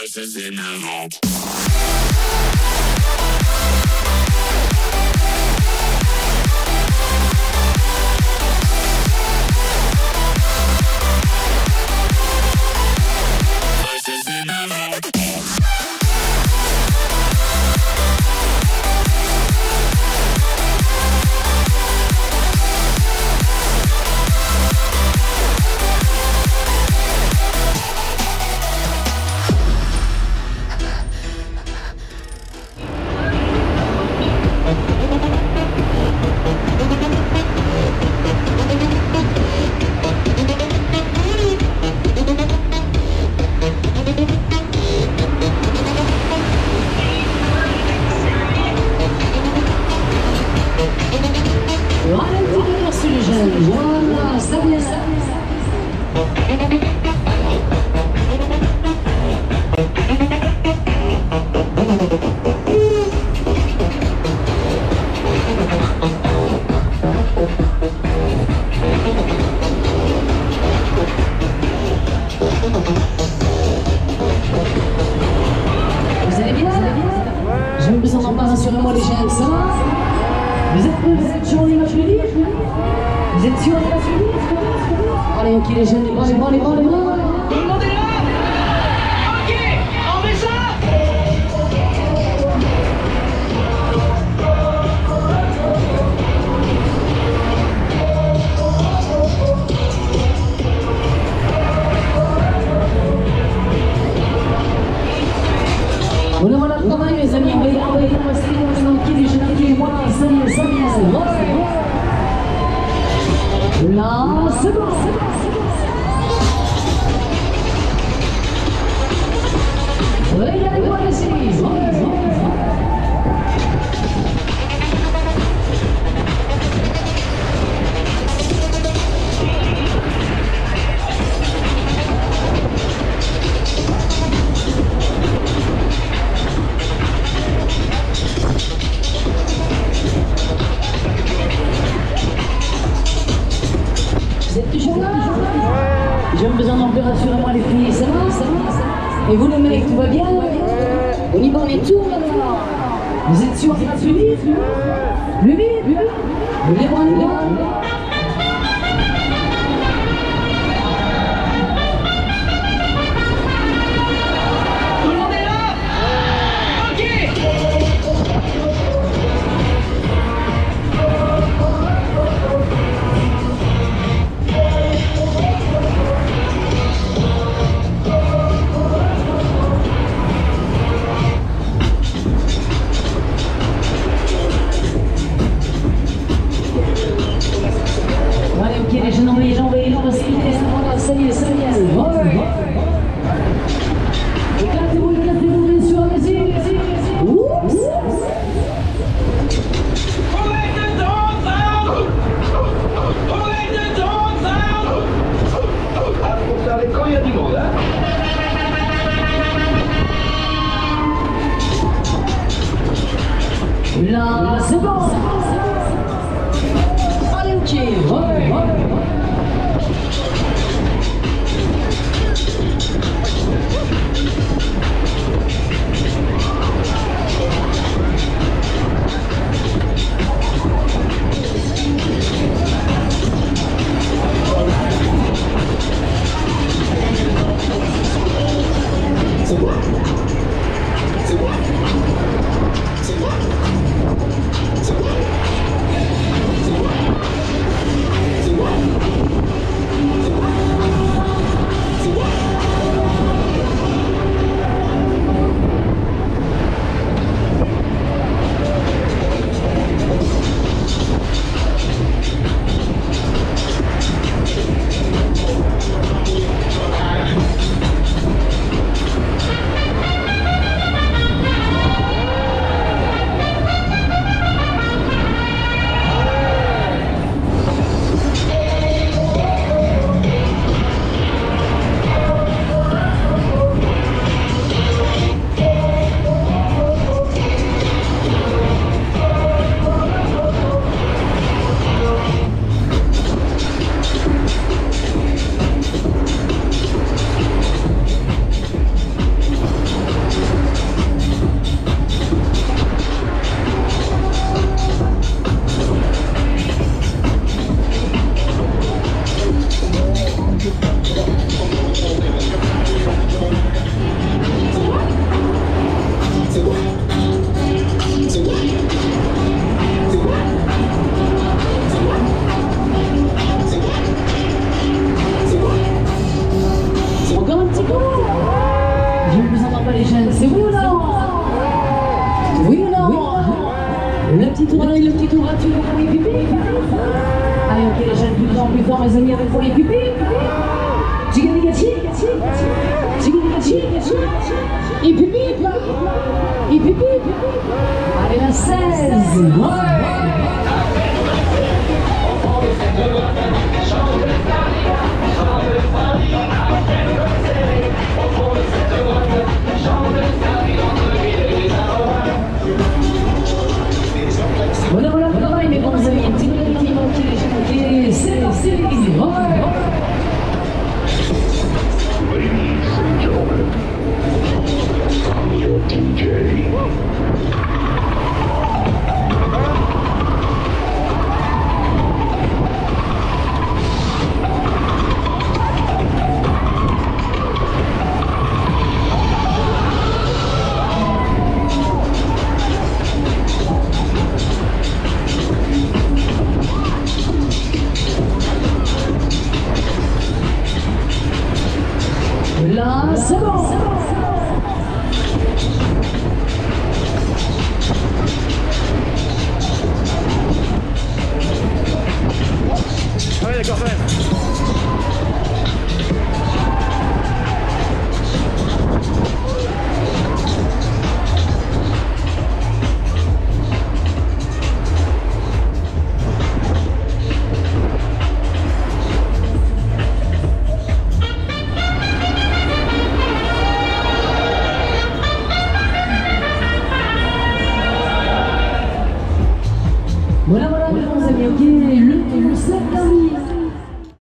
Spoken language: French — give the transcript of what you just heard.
Voices in the vault. Voices in the vault. Vous allez bien? J'ai besoin d'en parler, rassurez-moi les jeunes, ça va? Vous êtes prêts? Vous êtes sûrs, les matchs? Vous êtes sûrs, les matchs? Allez, ok les jeunes, les bras, les bras, les bras, les bras. Tout le monde est là? Ok, on met ça? Voilà le travail mes amis, envoyez le style, on est les jeunes, qui est moi, ça y est, là, c'est bon, regardez-moi les séries, vous êtes toujours là? J'ai besoin d'en faire, rassurez-moi les filles, ça va? Et vous les mecs, tout va bien? On y va, on est tout là-bas. Vous êtes sûrs que ça va plus vite? Plus vite? Vous les bras, les bras? Tout le monde est là? Ok. Allez, ok, les jeunes, envoyez, voilà, ça y est, ouais. Éclatez-vous, bien sûr, allez-y. Oups. Who let the dogs out? Who let the dogs out? Ah, faut faire les quand il y a du monde, hein? Là, c'est bon. Allez, ok, ouais. C'est quoi? C'est quoi? C'est quoi? C'est quoi? les jeunes, c'est oui ou non? Oui ou non? Le petit tour d'œil, le petit tour gratuit pour les pipis. Allez, ok, les jeunes, plus fort, mes amis, avec pour les pipis. Tchigaligati, tchigaligati, et pipi, et pipi. Allez, la 16. Voilà, mes bons amis, un petit peu de temps manqué, c'est parti, Ladies and gentlemen, I'm your DJ. Là, c'est bon. Ah ouais, d'accord, quand même. Voilà, mes bons amis, ok, le 7.